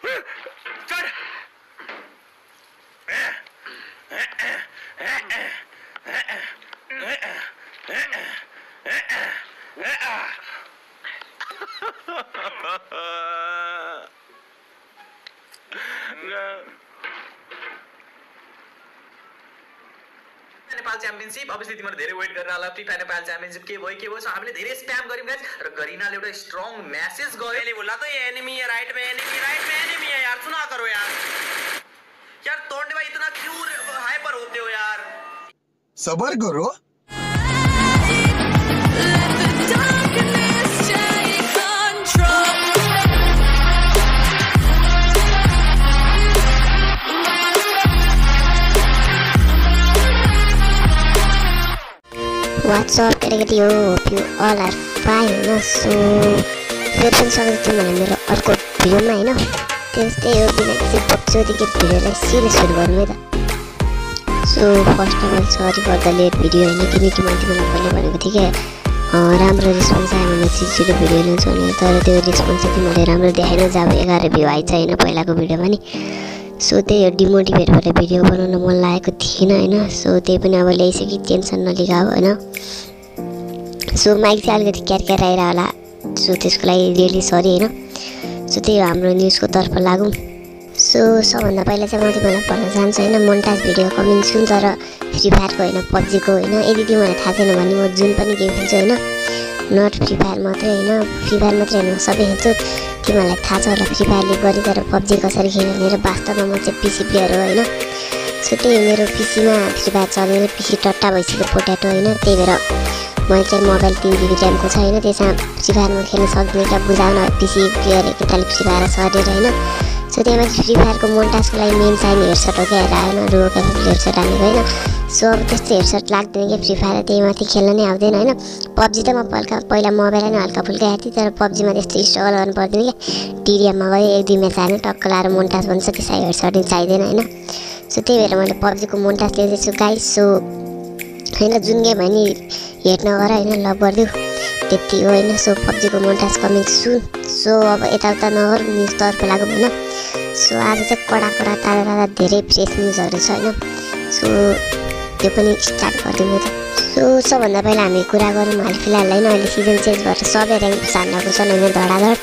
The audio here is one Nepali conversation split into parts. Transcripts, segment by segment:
चढ़। नेपाल च्याम्पियनशिप अभियसली तिमीहरु धेरै वेट गरेर होला फ्री फायर नेपाल च्याम्पियनशिप के भयो सो हामीले धेरै स्प्याम गर्यौं गाइस र गरिनाले एउटा स्ट्रङ मेसेज गयो। पहले बोला तो ये एनिमी है, राइट में एनिमी है यार, सुना करो यार। यार तोंडे भाई इतना क्यों हाइपर होते हो यार? सबर करो। What's up, केटाकेटी हो, hope you all are fine होइन। सो फेरि पनि स्वागत छ मलाई मेरो अर्को भिडियोमा होइन। त्यस्तै हो, बिना किसी बक्सोदेखि भिडियोलाई सिधै सुरु गरौँ है त। So first of all sorry for the late video होइन, किनकि मैले तिमीलाई पहिले भनेको थिएँ कि राम्रो रेस्पोन्स आयो भने छिटो भिडियो ल्याउँछु भने, तर त्यो रेस्पोन्स चाहिँ तिमीले राम्रो देखाएन। जब 11 भ्यू आइछ होइन पहिलाको भिडियोमा नि। सो त्यही हो, डिमोटिभेट भएर भिडियो बनाउन मन लागेको थिएन होइन। सो त्यही पनि अब ल्याइसकेँ, टेन्सन नलिगा होइन। सो माइक चाहिँ अलिकति क्यार आइरह होला, सो त्यसको लागि रियली सरी होइन। सो त्यही हो, हाम्रो न्युजको तर्फ लागौँ। सो सबभन्दा पहिला चाहिँ म तिमीलाई भन्न चाहन्छु होइन, मोन्टाज भिडियो कमिङ सुन, तर फ्री फायरको होइन, पब्जीको होइन। यदि तिमीलाई थाहा छैन भने म जुन पनि गेम खेल्छु होइन, नट फ्री फायर मात्रै होइन, फ्री फायर मात्रै होइन, सबै खेल्छु। तिमीलाई थाहा छ होला फ्री फायरले गर्ने, तर पब्जी कसरी खेल्ने भनेर। वास्तवमा म चाहिँ पिसी प्लेयर हो होइन। सो त्यही मेरो पिसीमा फ्री फायर चल्दैन, पिसी टट्टा भइसक्यो पोट्याटो होइन। त्यही भएर मैले चाहिँ मोबाइल 3 GB ऱ्यामको छ होइन, त्यसमा फ्री फायरमा खेल्न सक्दिनँ। क्या बुझाउन पिसी प्लेयर एकताले फ्री फायर सरेर होइन। सो त्यहीमा फ्री फायरको मोन्टाजको लागि मेन चाहिने हेडसट हो क्या, हेर होइन, रोको हेडसट हानेको होइन। सो अब त्यस्तो हेडसट लाग्दैन क्या फ्री फायर, त्यही माथि खेल्न नै आउँदैन होइन। पब्जी त म पहिला मोबाइलमा नै हल्का फुल्का हेर्थेँ, तर पब्जीमा त्यस्तो स्ट्रगल गर्नु पर्दैन क्या। टिरियममा गयो 1-2 म्याच हाल्यो, टक्क लाएर मोन्टाज भन्छ, त्यसै हेडसट चाहिँदैन होइन। सो त्यही भएर मैले पब्जीको मोन्टाज ल्याउँदैछु गाइस। सो होइन, जुन गेम होइन हेट नगर होइन, लभ गरिदिऊ त्यति हो होइन। सो पब्जीको मोन्टाज कमिङ सुन। सो अब यताउता नगर, न्युजतर्फ लागौँ होइन। सो आज चाहिँ कडा ताजा धेरै फ्रेस न्युजहरू छ होइन। सो त्यो पनि स्टार्ट गरिदिउँ त। सो सबभन्दा पहिला हामी कुरा गरौँ हाल फिलहाल होइन, अहिले सिजन चेन्ज भएर सबै ऱ्याङ्क सार्नको छन् होइन, धडाधड।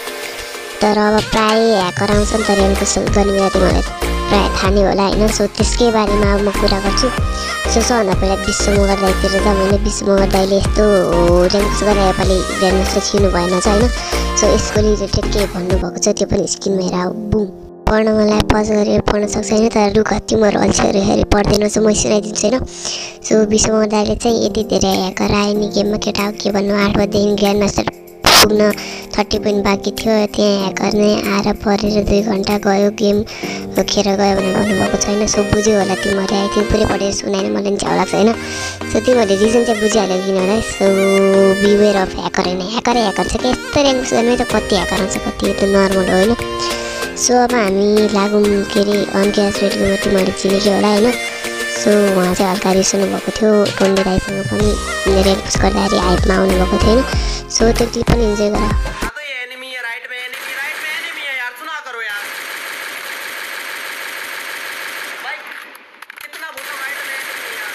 तर अब प्रायः ह्याकर आउँछन्, तर ऱ्याङ्क पुस गर्ने बेला तिमीलाई प्रायः थाहा नै होला होइन। सो त्यसकै बारेमा अब म कुरा गर्छु। सो सबभन्दा पहिला विश्व मगर दाइतिर जाउँ होइन। विश्व मगर दाइले यस्तो ऱ्याङ्क पुस गरेर योपालि ऱ्याङ्क पुस छिर्नु भएन छ होइन। सो यसको रिलेटेड के भन्नुभएको छ त्यो पनि स्क्रिनमा हेर बुम। पढ्न मलाई पज गरेर पढ्न सक्छ होइन, तर रुख तिमीहरू अल्छीहरू हेरेर पढ्दैन। सो म सुनाइदिन्छु होइन। सो विश्व मगर दाइले चाहिँ यति धेरै ह्याकर आयो नि गेममा, केटा हो के भन्नु, 8 बजेदेखि ग्रान्ड मास्टर पुग्न 30 पोइन्ट बाँकी थियो, त्यहाँ ह्याकर नै आएर परेर 2 घन्टा गयो, गेम खेर गयो भनेर भन्नुभएको छैन। सो बुझ्यो होला तिमीहरूले, आई थिङ्क पुरै पढेर सुनाएन, मलाई पनि झ्याउ लाग्छ होइन। सो तिमीहरूले रिजन चाहिँ बुझिहाल्यो किन होला। सो बिवेयर अफ ह्याकर होइन, ह्याकरै ह्याकर छ क्या, यस्तो ऱ्याङ्क गर्नु त कति ह्याकर आउँछ, कति त नर्मल हो होइन। सो अब हामी लागौँ के अरे अनक्यास रेटको, तिमीहरूले चिनेको होला होइन। सो उहाँ चाहिँ हल्का रिसाउनु भएको थियो, टोन्डे राईसँग पनि ऱ्याङ्क पुस गर्दाखेरि हाइपमा आउनुभएको थियो होइन। सो त्यो क्लिप पनि इन्जोय गर। तो ये एनिमी है, राइट में एनिमी है यार, सुना करो यार। भाई कितना बोला राइट में एनिमी यार।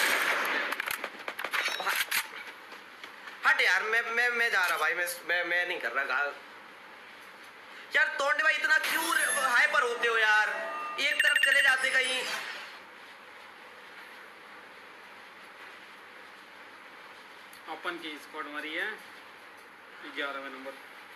हट यार, मैं जा रहा भाई, मैं नहीं कर रहा यार। तोंडे भाई इतना क्यों हाइपर होते हो यार? एक तरफ चले जाते कहीं। अपन की स्क्वाड मारी है 11वें नंबर।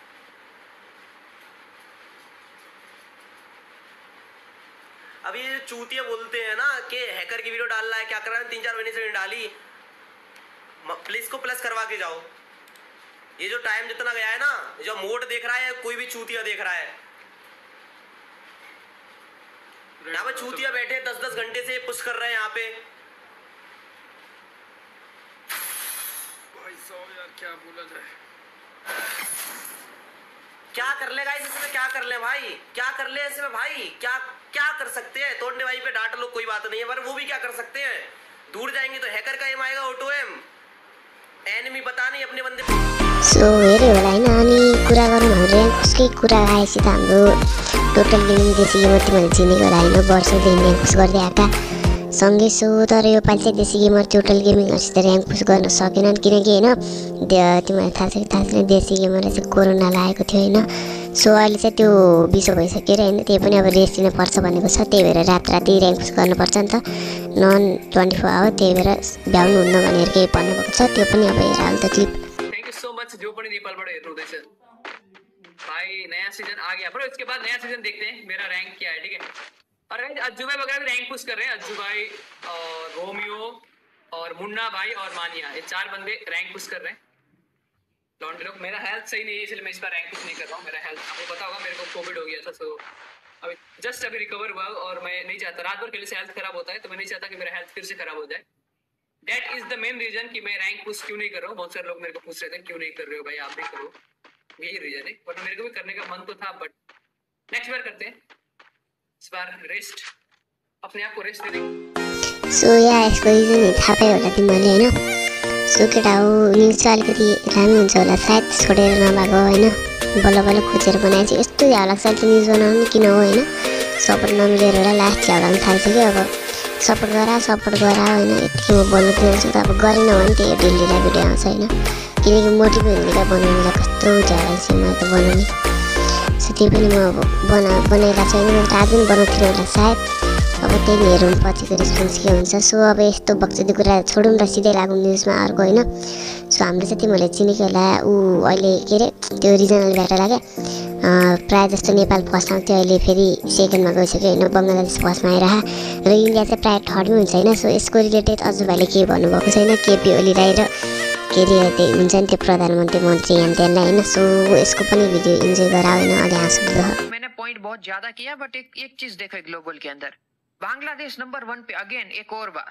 अब ये जो चूतिया बोलते हैं ना कि हैकर की वीडियो डाल रहा है, क्या कर रहा है, 3-4 महीने से नहीं डाली, प्लीज को प्लस करवा के जाओ। ये जो टाइम जितना गया है ना, जो मोड देख रहा है, कोई भी चूतिया देख रहा है। यहाँ पे चूतिया बैठे 10-10 घंटे से पुश कर रहे हैं यहाँ पे। भाई साहब यार क्या बोला जाए, क्या कर ले गाइस इसमें, क्या कर ले भाई, क्या कर ले इसमें भाई, क्या कर सकते हैं? तोड़ने भाई पे डांट लो, कोई बात नहीं है, पर वो भी क्या कर सकते हैं? दूर जाएंगे तो हैकर का एम आएगा, ऑटो एम। एनिमी पता नहीं अपने बंदे सो हेऱ्यो होला होइन। अनि कुरा गरौँ हाम्रो ऱ्याङ्क पुसकै कुरा आएपछि त हाम्रो टोटल गेमिङ देशी गेमर तिमीहरूले चिनेको होला होइन, वर्षदेखि ऱ्याङ्क पुस गर्दै आएका सँगै सो। तर यो पालि चाहिँ देशी गेमर टोटल गेमिङहरूसित ऱ्याङ्क पुस गर्न सकेनन् किनकि होइन तिमीलाई थाहा छ कि थाहा छैन, देशी गेमरलाई चाहिँ कोरोना लागेको थियो होइन। सो अहिले चाहिँ त्यो बिसो भइसक्यो र होइन, त्यही पनि अब रेस्ट लिनुपर्छ भनेको छ, त्यही भएर राति ऱ्याङ्क पुस गर्नुपर्छ नि त, नन 24 आवर, त्यही भएर भ्याउनुहुन्न भनेर केही भन्नुभएको छ, त्यो पनि अब हेर हाल त clip. Thank you so much जो पनि नेपालबाट हेर्नु हुँदैछ भाई, नया सीजन आ गया ब्रो। इसके बाद नया सीजन देखते हैं मेरा रैंक क्या है, ठीक है। और गाइस अज्जू भाई वगैरह भी रैंक पुश कर रहे हैं, अज्जू भाई और रोमियो और मुन्ना भाई और मानिया, ये 4 बंदे रैंक पुश कर रहे हैं। लॉन्डे लोग, मेरा हेल्थ सही नहीं है इसलिए मैं इस बार रैंक पुश नहीं कर रहा हूँ। मेरा हेल्थ आपको पता होगा, मेरे को कोविड हो गया था, सो अभी जस्ट अभी रिकवर हुआ और मैं नहीं चाहता, रात भर खेलने से हेल्थ खराब होता है, तो मैं नहीं चाहता कि मेरा हेल्थ फिर से खराब हो जाए। That is the main reason कि मैं रैंक पुश क्यों नहीं कर रहा हूँ। बहुत सारे लोग मेरे को पूछ रहे थे क्यों नहीं कर रहे हो भाई, आप भी करो, यही रीजन है। वरना मेरे को भी करने का मन तो था, बट नेक्स्ट बार करते हैं, इस बार रेस्ट, अपने आप को रेस्ट दे देंगे। सो या यसको रिजन थाहा पायो होला तिमीहरूले होइन। सो केटा हो न्युज चाहिँ अलिकति दामी हुन्छ होला सायद, छोडेर नभएको होइन, बल्ल बल्ल खोजेर बनाएपछि यस्तो झ्याउ लाग्छ अहिले त न्युज बनाउनु किन हो होइन, सपोर्ट नमिलेर होला लास्ट झ्याउ लाग्नु थालिसक्यो। अब सपोर्ट गरा होइन, यतिकै म बोल्नु दिन्छु त, अब गरेन भने त्यही डेलीलाई भिडियो आउँछ होइन, किनकि मोटिभेट हुनेलाई बनाउनुलाई कस्तो झ्याउ लाग्छ मलाई त बनाउने। सो त्यही पनि म अब बनाइरहेको छैन, म त आज पनि बनाउँथिनँ होला सायद, अब त्यही हेरौँ पछिको रेस्पोन्स के हुन्छ। सो अब यस्तो बक्चदी कुरा छोडौँ र सिधै लागौँ न्युजमा अर्को होइन। सो हाम्रो चाहिँ तिमीहरूले चिनेको होला ऊ अहिले के अरे त्यो रिजनल ब्याटल क्या, प्रायः जस्तो नेपाल फर्स्ट आउँथ्यो, अहिले फेरि सेकेन्डमा गइसक्यो होइन, बङ्गलादेश फर्स्टमा आइरह र इन्डिया चाहिँ प्रायः थर्डमै हुन्छ होइन। सो यसको रिलेटेड अजु भाइले केही भन्नुभएको छैन, केपी ओली राई र के अरे त्यही हुन्छ नि त्यो प्रधानमन्त्री मन्त्री यहाँ त्यसलाई होइन। सो यसको पनि भिडियो इन्जोय गरा होइन, अलि हाँस उठ्दो। मैंने पॉइंट बहुत ज्यादा किया, बट एक चीज देखो ग्लोबल के अंदर बांग्लादेश नंबर 1 पे अगेन एक और बार।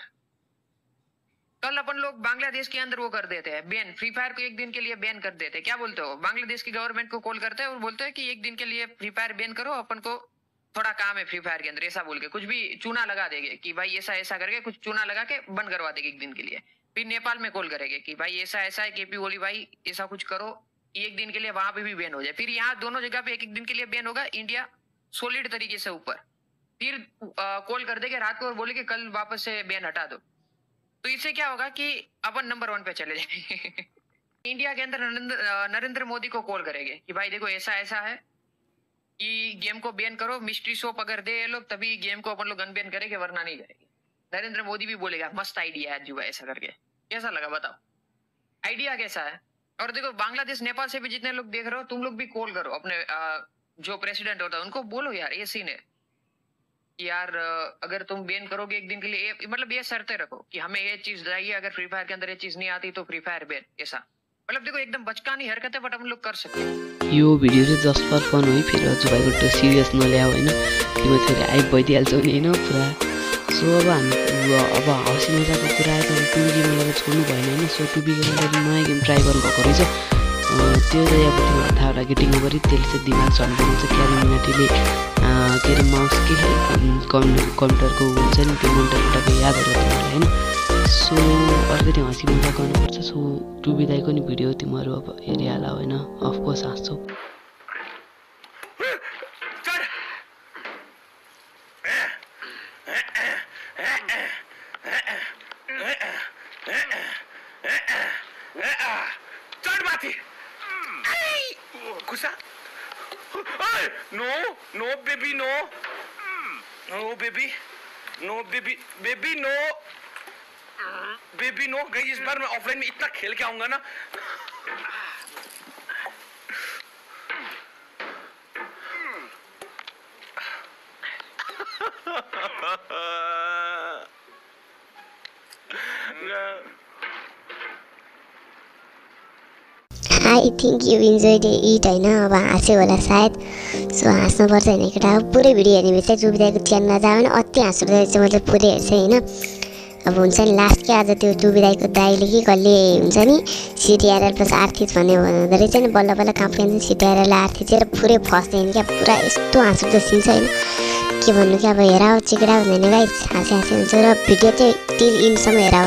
कल अपन लोग बांग्लादेश के अंदर वो कर देते हैं बैन, फ्री फायर को एक दिन के लिए बैन कर देते हैं। क्या बोलते हो, बांग्लादेश की गवर्नमेंट को कॉल करते हैं और बोलते हैं कि एक दिन के लिए फ्री फायर बैन करो, अपन को थोड़ा काम है फ्री फायर के अंदर, ऐसा बोल के कुछ भी चूना लगा देंगे कि भाई ऐसा ऐसा करके कुछ चूना लगा के बंद करवा देंगे एक दिन के लिए। फिर नेपाल में कॉल करेंगे कि भाई ऐसा ऐसा है, केपी ओली भाई ऐसा कुछ करो, एक दिन के लिए वहां पे भी बैन हो जाए। फिर यहाँ दोनों जगह पे एक दिन के लिए बैन होगा, इंडिया सॉलिड तरीके से ऊपर, फिर कॉल कर देंगे रात को और बोले कि कल वापस से बैन हटा दो। तो इससे क्या होगा कि अपन नंबर 1 पे चले जाएंगे। इंडिया के अंदर नरेंद्र मोदी को कॉल करेंगे कि भाई देखो ऐसा ऐसा है कि गेम को बैन करो, मिस्ट्री शॉप अगर दे ये लोग तभी गेम को अपन लोग अनबैन करेंगे, वरना नहीं करेंगे। नरेंद्र मोदी भी बोलेगा मस्त आइडिया है अज्जू भाई, ऐसा करके कैसा लगा बताओ, आइडिया कैसा है। और देखो बांग्लादेश नेपाल से भी जितने लोग देख रहे हो, तुम लोग भी कॉल करो अपने जो प्रेसिडेंट होता है उनको, बोलो यार ये सीन है यार, अगर तुम बैन करोगे एक दिन के लिए, मतलब ये शर्तें रखो कि हमें ये चीज चाहिए, अगर फ्री फायर के अंदर ये चीज नहीं आती तो फ्री फायर बैन, ऐसा। मतलब देखो एकदम बचकानी हरकत है, बट हम लोग कर सकते हैं। यो भिडियो चाहिँ जस्ट फर फन हो, फेरि अझ भाइको त्यो सिरियस नल्याऊ होइन, तिम्रो फेरि आइप भइदिइहाल्छौ नि होइन पुरा। सो अब हामी अब हँसी मजाको कुरा आयो तर टुबी गेमलाई त छोड्नु भएन होइन। सो टुबी गेमले नयाँ गेम ट्राई गर्नुभएको रहेछ, त्यो चाहिँ अब तिमीलाई थाहा होला गेटिङ गरी त्यसले चाहिँ दिमाग झन्डाउँछ, क्यारिमिनाटीले के अरे माउस के कम्प्युटरको हुन्छ नि त्यो मोनिटरबाट याद होला तिमीहरूलाई होइन। सो अलिकति हँसी मजा गर्नुपर्छ। सो टुबी दाइको नि भिडियो तिमीहरू अब हेरिहाल होइन, अफकोर्स हाँस्छौ। No baby no, no baby, no baby, baby no, baby no। गई इस बार मैं ऑफलाइन में इतना खेल के आऊंगा ना, I think you enjoyed it होइन, अब हाँस्यो होला सायद। सो हाँस्नुपर्छ होइन केटा, अब पुरै भिडियो हेर्ने चाहिँ टुबीदाईको च्यानलमा जाऊ होइन, अति हाँस उठ्दो रहेछ, मतलब पुरै हेर्छ होइन। अब हुन्छ नि लास्ट के आज त्यो टुबीदाईको दाइले कि कसले हुन्छ नि सिटिआरएल प्लस आर्थिज भन्ने हुँदो रहेछ नि, बल्ल बल्ल कहाँ पाइन्छ सिटिआरएल आर्थिज र पुरै फस्दैन क्या, पुरा यस्तो हाँस उठ्दो सिन छ होइन, के भन्नु क्या। अब हेर चेकेडा हुँदैन गाइस, हाँसी हाँसी हुन्छ र भिडियो चाहिँ टिल इन्डसम्म हेर है।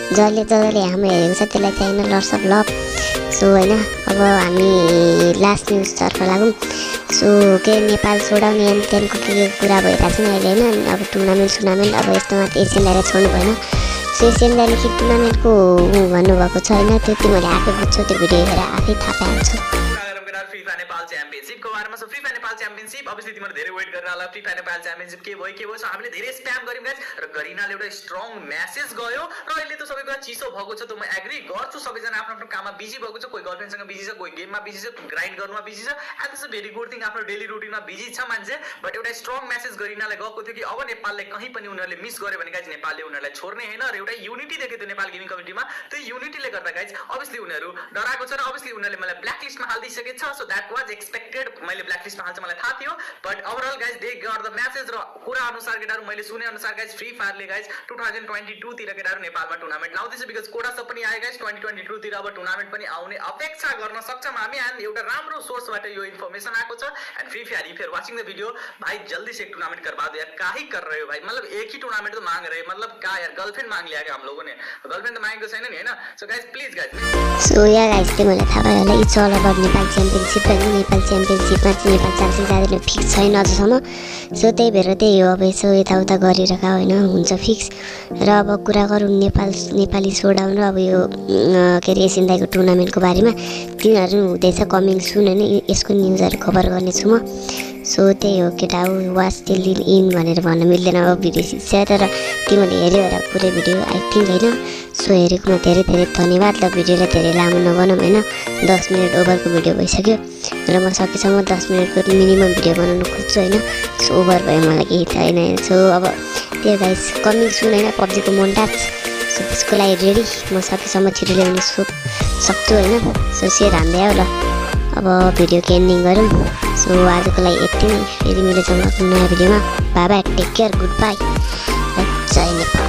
जसले हाम्रो हेरेको छ त्यसलाई चाहिँ लट्स अफ लभ। सो होइन अब हामी लास्ट न्युजतर्फ लागौँ। सो के नेपाल छोडाउने अनि त्यहाँको के कुरा भइरहेको छ नि अहिले होइन। अब टुर्नामेन्ट अब यस्तोमा एसियन दाइलाई छोड्नु भएन। सो एसियन दाइले के टुर्नामेन्टको भन्नुभएको छ होइन, त्यो तिमीहरूले आफै बुझ्छौ, त्यो भिडियो हेरेर आफै थाहा पाइहाल्छौ। फ्री फायर नेपाल च्याम्पियनशिपको बारेमा Free Fire Nepal championship obviously तिमीहरू धेरै वेट गरेर होला। फ्री फायर नेपाल च्याम्पियनशिप के भयो सो हामीले धेरै स्प्याम गर्यौँ गाइस र गरिनाले एउटा स्ट्रङ मेसेज गयो र अहिले त सबैको चिसो भएको छ। त म एग्री गर्छु, सबैजना आफ्नो आफ्नो काममा बिजी भएको छ, कोही गर्लफ्रेन्डसँग बिजी छ, कोही गेममा बिजी छ, ग्राइन्ड गर्नुमा बिजी छ, and this is very good thing. आफ्नो डेली रुटिनमा बिजी छ मान्छे, बट एउटा स्ट्रङ मेसेज गरिनाले गएको थियो कि अब नेपालले कहीँ पनि उनीहरूले मिस गर्यो भने गाइस नेपालले उनीहरूलाई छोड्ने होइन र एउटा युनिटी देखेको थियो नेपाल गेमिङ कमिटीमा। त्यो युनिटीले गर्दा गाइस अभियसली उनीहरू डराएको छ र अभियसली उनीहरूले मलाई ब्ल्याक लिस्टमा हालिदिइसकेको छ। सो द्याट वाज एक्सपेक्टेड, मैले ब्ल्याक लिस्टमा हाल्छ मलाई थाहा थियो, but overall guys they got the message र कुरा अनुसार केटाहरू मैले सुने अनुसार गाइस फ्री फायरले गाइस 2022 तिर केटाहरू नेपालमा टुर्नामेन्ट लाउँदैछ बिकज कोडा सब पनि आयो गाइस 2022 तिर अब टुर्नामेन्ट पनि आउने अपेक्षा गर्न सक्छौँ हामी। एन्ड एउटा राम्रो सोर्सबाट यो इन्फर्मेसन आएको छ। And Free Fire if you are watching the video भाई जल्दी से एक टूर्नामेंट करवा दो यार, क्या ही कर रहे हो भाई, मतलब एक ही टूर्नामेंट तो मांग रहे हैं, मतलब क्या यार गर्लफ्रेंड मांग लिया क्या हम लोगों ने, गर्लफ्रेंड तो मांगेको छैन नि हैन। So guys please guys so yeah guys तिमीलाई थाहा भयो होला it's all about Nepal championship होइन। नेपाल च्याम्पियनसिपमा चाहिँ नेपाल चान्सेस जाँदैन फिक्स छैन अझसम्म। सो त्यही भएर त्यही हो, अब यसो यताउता गरिरहेका होइन हुन्छ फिक्स। र अब कुरा गरौँ नेपाली सोडाउन र अब यो के अरे एसियन दाइको टुर्नामेन्टको बारेमा, तिनीहरू हुँदैछ कमिङ सुन होइन, यसको न्युजहरू कभर गर्नेछु म। सो त्यही हो केटा हो, वाच टिल इन भनेर भन्न मिल्दैन अब भिडियो शिक्षा, तर तिमीले हेऱ्यो होला पुरै भिडियो आई थिङ्क होइन। सो हेरेकोमा धेरै धेरै धन्यवाद। ल भिडियोलाई धेरै लामो नबनाऊँ होइन, 10 मिनट ओभरको भिडियो भइसक्यो र म सकेसम्म 10 मिनटको मिनिमम भिडियो बनाउनु खोज्छु होइन। सो ओभर भयो मलाई केही छैन। सो अब त्यो गाइस कमिङ सुन होइन पब्जीको मोन्टाज, सो त्यसको लागि रेडी, म सकेसम्म छिटो ल्याउनु सक्छु होइन। सो सेयर हान्दै आऊ ल, अब भिडियोको एन्डिङ गरौँ। सो आजको लागि यति नै, फेरि मिलेछौँ नयाँ भिडियोमा। Bye bye, take care, goodbye, जय नेपाल।